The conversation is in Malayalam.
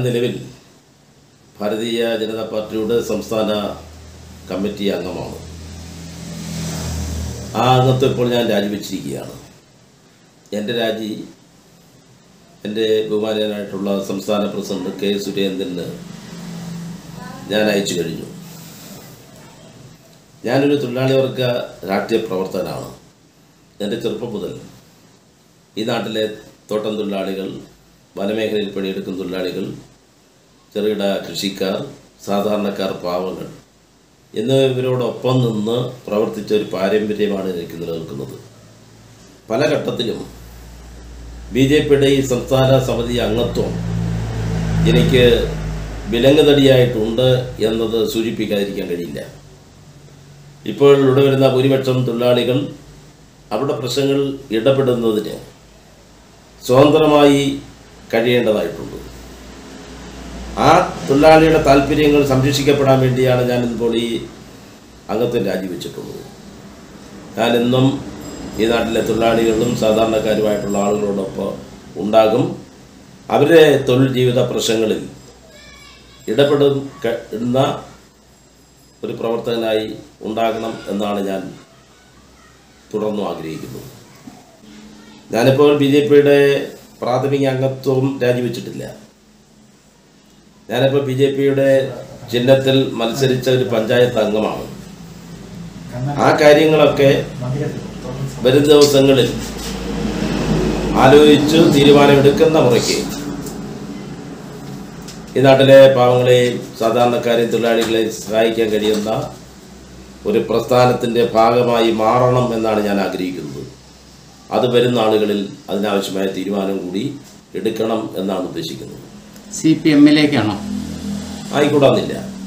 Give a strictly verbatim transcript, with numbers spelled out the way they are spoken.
നിലവിൽ ഭാരതീയ ജനതാ പാർട്ടിയുടെ സംസ്ഥാന കമ്മിറ്റി അംഗമാണ്. ആ അംഗത്വം ഇപ്പോൾ ഞാൻ രാജിവെച്ചിരിക്കുകയാണ്. എൻ്റെ രാജി എൻ്റെ ബഹുമാനീയനായിട്ടുള്ള സംസ്ഥാന പ്രസിഡന്റ് കെ സുരേന്ദ്രന് ഞാൻ അയച്ചു കഴിഞ്ഞു. ഞാനൊരു തൊഴിലാളി വർഗ രാഷ്ട്രീയ പ്രവർത്തകനാണ്. എൻ്റെ ചെറുപ്പം മുതൽ ഈ നാട്ടിലെ തോട്ടം തൊഴിലാളികൾ, വനമേഖലയിൽ പണിയെടുക്കുന്ന തൊഴിലാളികൾ, ചെറുകിട കൃഷിക്കാർ, സാധാരണക്കാർ, പാവങ്ങൾ എന്നിവരോടൊപ്പം നിന്ന് പ്രവർത്തിച്ച ഒരു പാരമ്പര്യമാണ് എനിക്ക് നിലനിൽക്കുന്നത്. പല ഘട്ടത്തിലും ബി ജെ പിയുടെ ഈ സംസ്ഥാന സമിതി അംഗത്വം എനിക്ക് വിലങ്ങുതടിയായിട്ടുണ്ട് എന്നത് സൂചിപ്പിക്കാതിരിക്കാൻ കഴിയില്ല. ഇപ്പോൾ ഇവിടെ വരുന്ന ഭൂരിപക്ഷം തൊഴിലാളികൾ അവരുടെ പ്രശ്നങ്ങൾ ഇടപെടുന്നതിന് സ്വതന്ത്രമായി കഴിയേണ്ടതായിട്ടുണ്ട്. ആ തൊഴിലാളിയുടെ താല്പര്യങ്ങൾ സംരക്ഷിക്കപ്പെടാൻ വേണ്ടിയാണ് ഞാൻ ഇപ്പോൾ ഈ അംഗത്വം രാജിവെച്ചിട്ടുള്ളത്. ഞാനെന്നും ഈ നാട്ടിലെ തൊഴിലാളികളും സാധാരണക്കാരുമായിട്ടുള്ള ആളുകളോടൊപ്പം ഉണ്ടാകും. അവരുടെ തൊഴിൽ ജീവിത പ്രശ്നങ്ങളിൽ ഇടപെടുന്ന ഒരു പ്രവർത്തകനായി ഉണ്ടാകണം എന്നാണ് ഞാൻ തുടർന്നും ആഗ്രഹിക്കുന്നത്. ഞാനിപ്പോൾ ബി ജെ പിയുടെ പ്രാഥമിക അംഗത്വം രാജിവെച്ചിട്ടില്ല. ഞാനിപ്പോൾ ബി ജെ പിയുടെ ചിഹ്നത്തിൽ മത്സരിച്ച ഒരു പഞ്ചായത്ത് അംഗമാണ്. ആ കാര്യങ്ങളൊക്കെ വരും ദിവസങ്ങളിൽ ആലോചിച്ച് തീരുമാനമെടുക്കുന്ന മുറയ്ക്ക് ഈ നാട്ടിലെ പാവങ്ങളെയും സാധാരണക്കാരെയും തൊഴിലാളികളെയും സഹായിക്കാൻ കഴിയുന്ന ഒരു പ്രസ്ഥാനത്തിൻ്റെ ഭാഗമായി മാറണം എന്നാണ് ഞാൻ ആഗ്രഹിക്കുന്നത്. അത് വരുന്ന ആളുകളിൽ അതിനാവശ്യമായ തീരുമാനം കൂടി എടുക്കണം എന്നാണ് ഉദ്ദേശിക്കുന്നത്. സി പി എമ്മിലേക്കാണോ? ആയിക്കൂടാന്നില്ല.